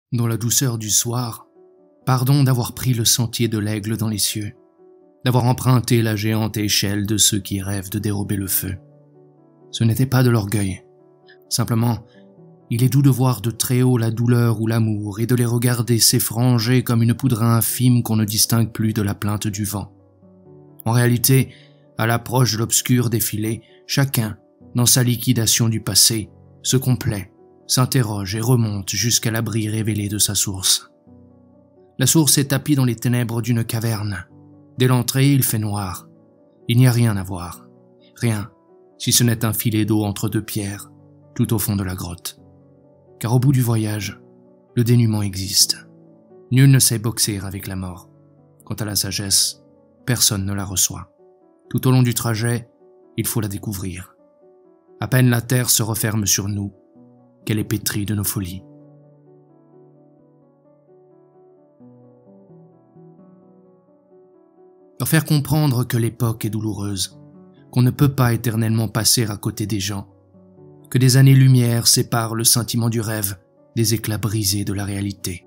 Dans la douceur du soir, pardon d'avoir pris le sentier de l'aigle dans les cieux, d'avoir emprunté la géante échelle de ceux qui rêvent de dérober le feu. Ce n'était pas de l'orgueil. Simplement, il est doux de voir de très haut la douleur ou l'amour et de les regarder s'effranger comme une poudre infime qu'on ne distingue plus de la plainte du vent. En réalité, à l'approche de l'obscur défilé, chacun, dans sa liquidation du passé, se complaît, s'interroge et remonte jusqu'à l'abri révélé de sa source. La source est tapie dans les ténèbres d'une caverne. Dès l'entrée, il fait noir. Il n'y a rien à voir. Rien, si ce n'est un filet d'eau entre deux pierres, tout au fond de la grotte. Car au bout du voyage, le dénuement existe. Nul ne sait boxer avec la mort. Quant à la sagesse, personne ne la reçoit. Tout au long du trajet, il faut la découvrir. À peine la terre se referme sur nous, qu'elle est pétrie de nos folies. Leur faire comprendre que l'époque est douloureuse, qu'on ne peut pas éternellement passer à côté des gens, que des années-lumière séparent le sentiment du rêve des éclats brisés de la réalité.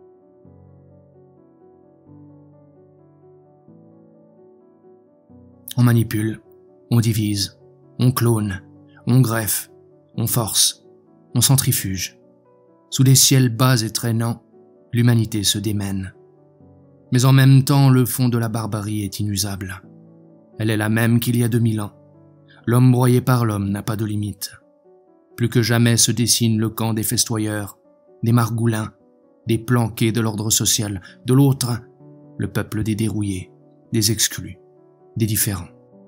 On manipule, on divise, on clone, on greffe, on force, on centrifuge. Sous des ciels bas et traînants, l'humanité se démène. Mais en même temps, le fond de la barbarie est inusable. Elle est la même qu'il y a 2000 ans. L'homme broyé par l'homme n'a pas de limite. Plus que jamais se dessine le camp des festoyeurs, des margoulins, des planqués de l'ordre social. De l'autre, le peuple des dérouillés, des exclus, des différents.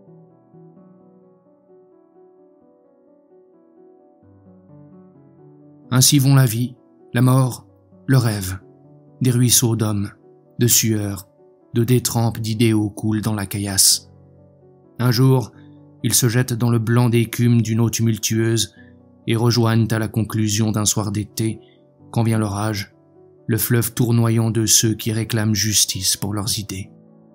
Ainsi vont la vie, la mort, le rêve. Des ruisseaux d'hommes, de sueur, de détrempes d'idéaux coulent dans la caillasse. Un jour, ils se jettent dans le blanc d'écume d'une eau tumultueuse et rejoignent à la conclusion d'un soir d'été, quand vient l'orage, le fleuve tournoyant de ceux qui réclament justice pour leurs idées.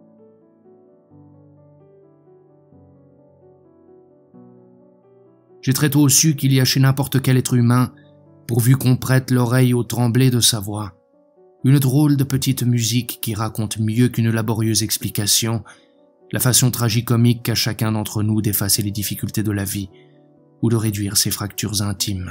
J'ai très tôt su qu'il y a chez n'importe quel être humain, pourvu qu'on prête l'oreille au tremblé de sa voix, une drôle de petite musique qui raconte mieux qu'une laborieuse explication la façon tragicomique qu'a chacun d'entre nous d'effacer les difficultés de la vie ou de réduire ses fractures intimes.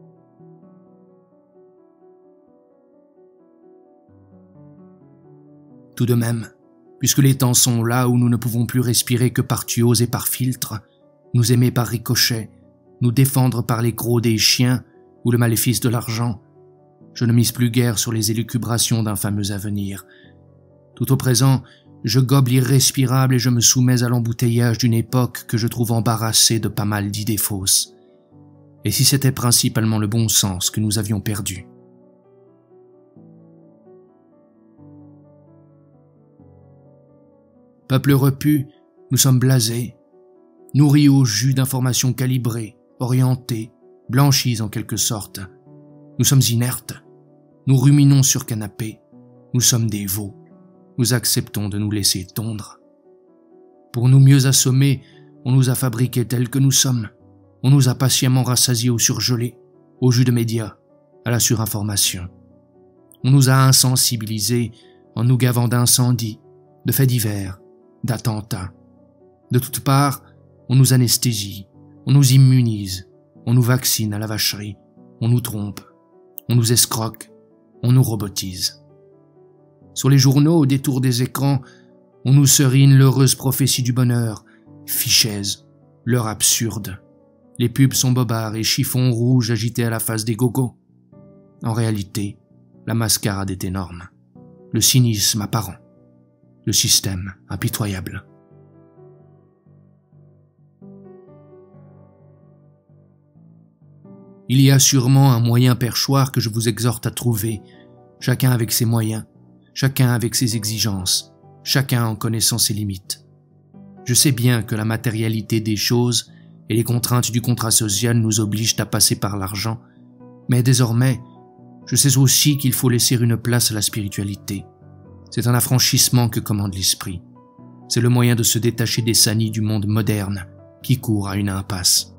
Tout de même, puisque les temps sont là où nous ne pouvons plus respirer que par tuyaux et par filtres, nous aimer par ricochet, nous défendre par les crocs des chiens ou le maléfice de l'argent, je ne mise plus guère sur les élucubrations d'un fameux avenir. Tout au présent, je gobe l'irrespirable et je me soumets à l'embouteillage d'une époque que je trouve embarrassée de pas mal d'idées fausses. Et si c'était principalement le bon sens que nous avions perdu? Peuple repu, nous sommes blasés, nourris au jus d'informations calibrées, orientées, blanchies en quelque sorte. Nous sommes inertes, nous ruminons sur canapé, nous sommes des veaux, nous acceptons de nous laisser tondre. Pour nous mieux assommer, on nous a fabriqués tels que nous sommes, on nous a patiemment rassasiés au surgelé, au jus de médias, à la surinformation. On nous a insensibilisés en nous gavant d'incendies, de faits divers, d'attentats. De toutes parts, on nous anesthésie, on nous immunise, on nous vaccine à la vacherie, on nous trompe, on nous escroque, on nous robotise. Sur les journaux, au détour des écrans, on nous serine l'heureuse prophétie du bonheur, fichaises, l'heure absurde. Les pubs sont bobards et chiffons rouges agités à la face des gogos. En réalité, la mascarade est énorme, le cynisme apparent, le système impitoyable. Il y a sûrement un moyen perchoir que je vous exhorte à trouver, chacun avec ses moyens, chacun avec ses exigences, chacun en connaissant ses limites. Je sais bien que la matérialité des choses et les contraintes du contrat social nous obligent à passer par l'argent, mais désormais, je sais aussi qu'il faut laisser une place à la spiritualité. C'est un affranchissement que commande l'esprit. C'est le moyen de se détacher des sanis du monde moderne qui court à une impasse.